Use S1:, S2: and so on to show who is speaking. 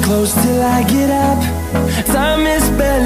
S1: close till I get up. Time is barely